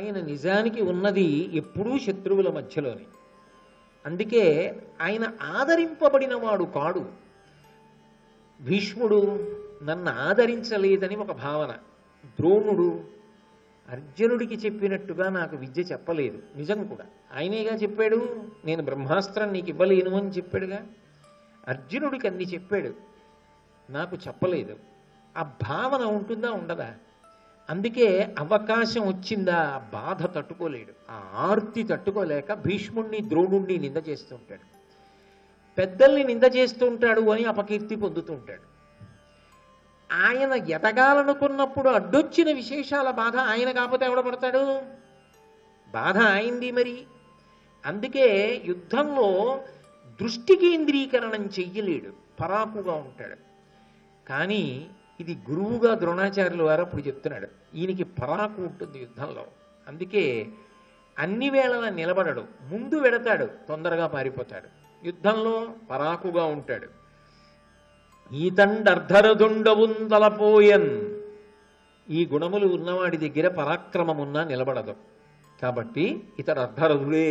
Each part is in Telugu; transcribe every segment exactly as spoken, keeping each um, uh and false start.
ఆయన నిజానికి ఉన్నది ఎప్పుడూ శత్రువుల మధ్యలోనే. అందుకే ఆయన ఆదరింపబడిన వాడు కాడు. భీష్ముడు నన్ను ఆదరించలేదని ఒక భావన. ద్రోణుడు అర్జునుడికి చెప్పినట్టుగా నాకు విద్య చెప్పలేదు. నిజం కూడా ఆయనేగా చెప్పాడు, నేను బ్రహ్మాస్త్రం నీకు ఇవ్వలేను అని చెప్పాడుగా. అర్జునుడికి అన్ని చెప్పాడు, నాకు చెప్పలేదు. ఆ భావన ఉంటుందా ఉండదా? అందుకే అవకాశం వచ్చిందా బాధ తట్టుకోలేడు. ఆ ఆర్తి తట్టుకోలేక భీష్ముణ్ణి ద్రోణుణ్ణి నింద చేస్తూ ఉంటాడు. పెద్దల్ని నింద చేస్తూ ఉంటాడు అని అపకీర్తి పొందుతూ ఉంటాడు. ఆయన ఎదగాలనుకున్నప్పుడు అడ్డొచ్చిన విశేషాల బాధ ఆయన కాకపోతే ఎవడ పడతాడు? బాధ అయింది మరి. అందుకే యుద్ధంలో దృష్టి కేంద్రీకరణం చెయ్యలేడు, పరాకుగా ఉంటాడు. కానీ ఇది గురువుగా ద్రోణాచార్యుల వారు అప్పుడు చెప్తున్నాడు, ఈయనకి పరాకు ఉంటుంది యుద్ధంలో. అందుకే అన్ని వేళలా నిలబడడు, ముందు వెడతాడు, తొందరగా పారిపోతాడు. యుద్ధంలో పరాకుగా ఉంటాడు. ఈతండర్ధరదుండవుందలపోయన్, ఈ గుణములు ఉన్నవాడి దగ్గర పరాక్రమమున్నా నిలబడదు. కాబట్టి ఇతడు అర్ధరథుడే.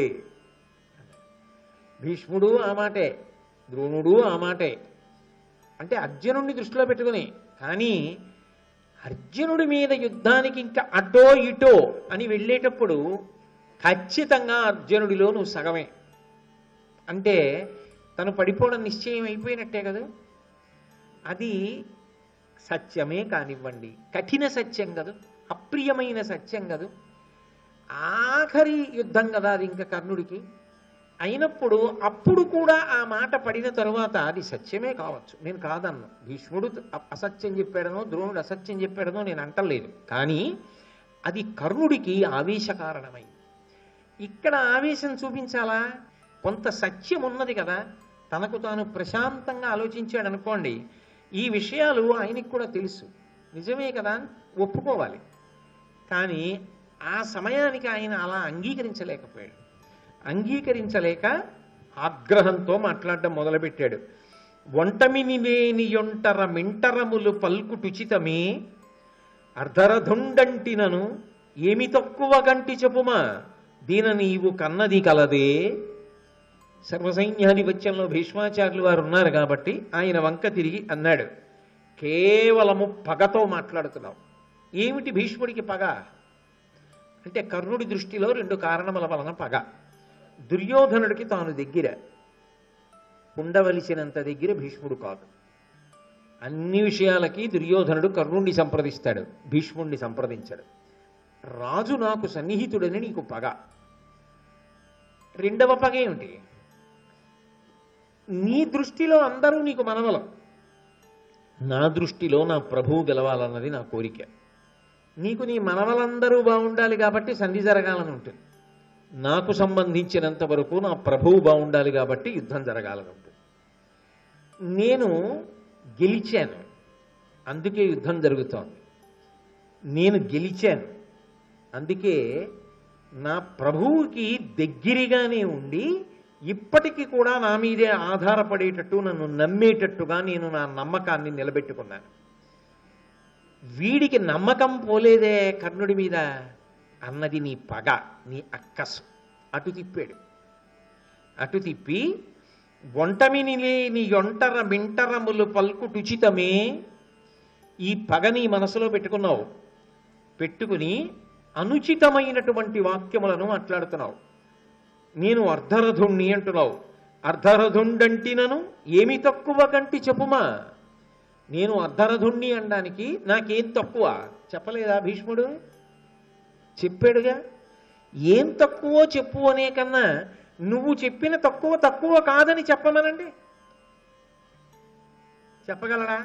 భీష్ముడు ఆ మాటే, ద్రోణుడు ఆ మాటే. అంటే అర్జునుడిని దృష్టిలో పెట్టుకుని. కానీ అర్జునుడి మీద యుద్ధానికి ఇంకా అటో ఇటో అని వెళ్ళేటప్పుడు ఖచ్చితంగా అర్జునుడిలో నువ్వు సగమే. అంటే తను పడిపోవడం నిశ్చయం అయిపోయినట్టే కదా. అది సత్యమే కానివ్వండి, కఠిన సత్యం కదూ, అప్రియమైన సత్యం కదూ, ఆఖరి యుద్ధం కదా అది ఇంకా కర్ణుడికి. అయినప్పుడు అప్పుడు కూడా ఆ మాట పడిన తరువాత అది సత్యమే కావచ్చు, నేను కాదన్ను. భీష్ముడు అసత్యం చెప్పాడనో ద్రోణుడు అసత్యం చెప్పాడనో నేను అంటలేదు. కానీ అది కర్ణుడికి ఆవేశ కారణమైంది. ఇక్కడ ఆవేశం చూపించాలా? కొంత సత్యం ఉన్నది కదా. తనకు తాను ప్రశాంతంగా ఆలోచించాడు అనుకోండి, ఈ విషయాలు ఆయనకి కూడా తెలుసు, నిజమే కదా, ఒప్పుకోవాలి. కానీ ఆ సమయానికి ఆయన అలా అంగీకరించలేకపోయాడు. అంగీకరించలేక ఆగ్రహంతో మాట్లాడడం మొదలుపెట్టాడు. ఒంటమిని లేని యొంటర మింటరములు పల్కుటుచితమే, అర్ధరధుండంటినను ఏమి తక్కువ గంటి చెప్పుమా, దీన నీవు కన్నది కలదే. సర్వసైన్యాధిపత్యంలో భీష్మాచార్యులు వారు ఉన్నారు కాబట్టి ఆయన వంక తిరిగి అన్నాడు, కేవలము పగతో మాట్లాడుతున్నావు. ఏమిటి భీష్ముడికి పగ అంటే, కర్ణుడి దృష్టిలో రెండు కారణముల వలన పగ. దుర్యోధనుడికి తాను దగ్గర, ఉండవలసినంత దగ్గర భీష్ముడు కాదు. అన్ని విషయాలకి దుర్యోధనుడు కర్ణుడిని సంప్రదిస్తాడు, భీష్ముడిని సంప్రదించాడు. రాజు నాకు సన్నిహితుడని నీకు పగ. రెండవ పగ ఏమిటి? నీ దృష్టిలో అందరూ నీకు మనవలం, నా దృష్టిలో నా ప్రభువు గెలవాలన్నది నా కోరిక. నీకు నీ మనవలందరూ బాగుండాలి కాబట్టి సంధి జరగాలని ఉంటుంది. నాకు సంబంధించినంత వరకు నా ప్రభువు బాగుండాలి కాబట్టి యుద్ధం జరగాలని ఉంటుంది. నేను గెలిచాను, అందుకే యుద్ధం జరుగుతోంది. నేను గెలిచాను, అందుకే నా ప్రభువుకి దగ్గరగానే ఉండి ఇప్పటికీ కూడా నా మీదే ఆధారపడేటట్టు, నన్ను నమ్మేటట్టుగా నేను నా నమ్మకాన్ని నిలబెట్టుకున్నాను. వీడికి నమ్మకం పోలేదే కర్ణుడి మీద అన్నది నీ పగ, నీ అక్కసు. అటు తిప్పాడు. అటు తిప్పి ఒంటమిని లేని యొంటర మింటరములు పల్కుటుచితమే, ఈ పగ నీ మనసులో పెట్టుకున్నావు. పెట్టుకుని అనుచితమైనటువంటి వాక్యములను మాట్లాడుతున్నావు. నేను అర్ధరథుణ్ణి అంటున్నావు. అర్ధరథుండంటినను ఏమి తక్కువ గంటి చెప్పుమా. నేను అర్ధరథుణ్ణి అనడానికి నాకేం తక్కువ చెప్పలేదా భీష్ముడు? చెప్పాడుగా. ఏం తక్కువో చెప్పు అనే కన్నా నువ్వు చెప్పిన తక్కువ తక్కువ కాదని చెప్పమనండి, చెప్పగలరా?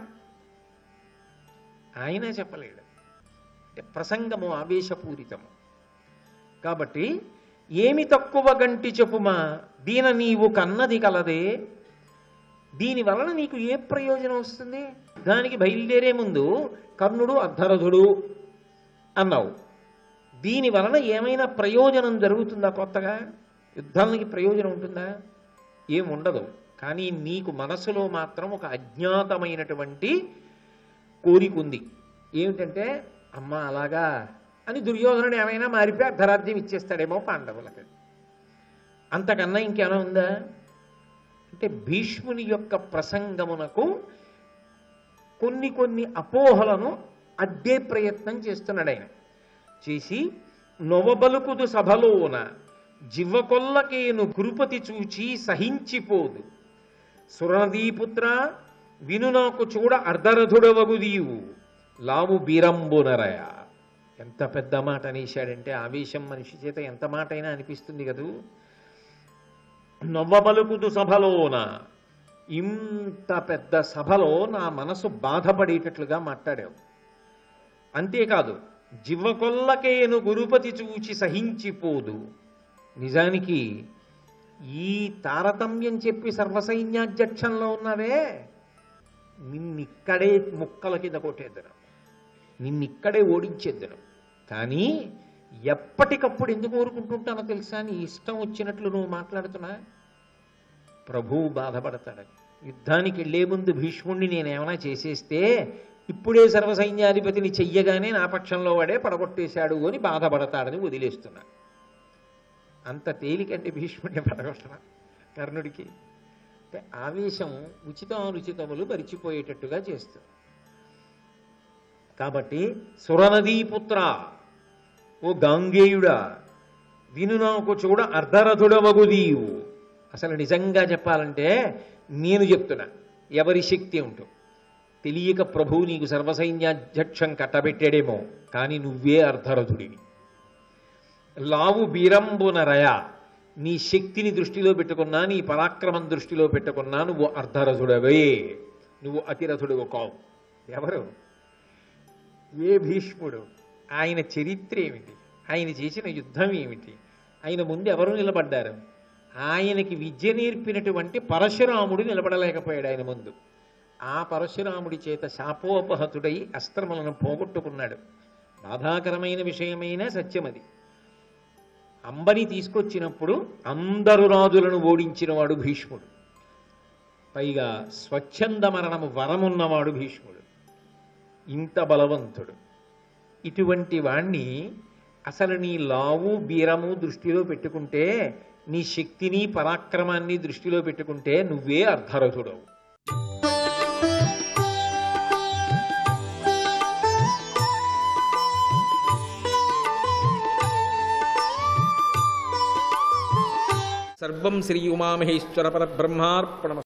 ఆయన చెప్పలేడు. ప్రసంగము ఆవేశపూరితము కాబట్టి ఏమి తక్కువ గంటి చెప్పుమా, దీన నీవు కన్నది కలదే. దీని వలన నీకు ఏ ప్రయోజనం వస్తుంది? దానికి బయలుదేరే ముందు కర్ణుడు అర్ధరథుడు అన్నావు. దీని వలన ఏమైనా ప్రయోజనం జరుగుతుందా? కొత్తగా యుద్ధానికి ప్రయోజనం ఉంటుందా? ఏముండదు. కానీ నీకు మనసులో మాత్రం ఒక అజ్ఞాతమైనటువంటి కోరిక ఉంది. ఏమిటంటే, అమ్మ అలాగా అని దుర్యోధనుడు ఏమైనా మారిపోయి అర్ధరాజ్యం ఇచ్చేస్తాడేమో పాండవులకి. అంతకన్నా ఇంకేమైనా ఉందా అంటే భీష్ముని యొక్క ప్రసంగమునకు కొన్ని కొన్ని అపోహలను అడ్డే ప్రయత్నం చేస్తున్నాడు ఆయన. చేసి నొవబలుకుదు సభలోన జివ్వకొల్లకేను గురుపతి చూచి సహించిపోదు, సురనదీపుత్ర విను నాకు చూడ అర్ధరథుడవగుదీవు, లావు బీరంబునరయ. ఎంత పెద్ద మాట అనేశాడంటే ఆవేశం మనిషి చేత ఎంత మాట అయినా అనిపిస్తుంది కదూ. నవ్వబలుకుదు సభలోన, ఇంత పెద్ద సభలో నా మనసు బాధపడేటట్లుగా మాట్లాడావు. అంతేకాదు జివ్వకొల్లకేను గురుపతి చూచి సహించిపోదు. నిజానికి ఈ తారతమ్యం చెప్పి సర్వసైన్యాధ్యక్షంలో ఉన్నావే, నిన్నిక్కడే ముక్కల కింద కొట్టేద్దను, నిన్నిక్కడే ఓడించేద్దను. కానీ ఎప్పటికప్పుడు ఎందుకు ఊరుకుంటుంటానో తెలుసా, నీ ఇష్టం వచ్చినట్లు నువ్వు మాట్లాడుతున్నా ప్రభువు బాధపడతాడని. యుద్ధానికి వెళ్లే ముందు భీష్ముడిని నేనేమైనా చేసేస్తే ఇప్పుడే సర్వసైన్యాధిపతిని చెయ్యగానే నా పక్షంలో వాడే పడగొట్టేశాడు అని బాధపడతాడని వదిలేస్తున్నా. అంత తేలికంటే భీష్ముడిని పడగొట్టడం కర్ణుడికి. అంటే ఆవేశం ఉచితానుచితములు మరిచిపోయేటట్టుగా చేస్తుంది. కాబట్టి సురనదీపుత్ర, ఓ గాంగేయుడా, విను నాకు చూడ అర్ధరథుడవగుదీవు. అసలు నిజంగా చెప్పాలంటే నేను చెప్తున్నా, ఎవరి శక్తి ఉంటూ తెలియక ప్రభువు నీకు సర్వసైన్యాధ్యక్షం కట్టబెట్టాడేమో, కానీ నువ్వే అర్ధరథుడివి. లావు బీరంబునరయ, నీ శక్తిని దృష్టిలో పెట్టుకున్నా, నీ పరాక్రమం దృష్టిలో పెట్టుకున్నా నువ్వు అర్ధరథుడవే, నువ్వు అతిరథుడు కావు. ఎవరు? ఏ భీష్ముడు? ఆయన చరిత్ర ఏమిటి? ఆయన చేసిన యుద్ధం ఏమిటి? ఆయన ముందు ఎవరు నిలబడ్డారు? ఆయనకి విద్య నేర్పినటువంటి పరశురాముడు నిలబడలేకపోయాడు ఆయన ముందు. ఆ పరశురాముడి చేత శాపోపహతుడై అస్త్రములను పోగొట్టుకున్నాడు. బాధాకరమైన విషయమైన సత్యమది. అంబని తీసుకొచ్చినప్పుడు అందరు రాజులను ఓడించిన వాడు భీష్ముడు. పైగా స్వచ్ఛంద మరణము వరమున్నవాడు భీష్ముడు. ఇంత బలవంతుడు. ఇటువంటి వాణ్ణి అసలు నీ లావు బీరము దృష్టిలో పెట్టుకుంటే, నీ శక్తిని పరాక్రమాన్ని దృష్టిలో పెట్టుకుంటే నువ్వే అర్ధరథుడవు. సర్వం శ్రీ ఉమామహేశ్వర పరబ్రహ్మార్పణమస్తు.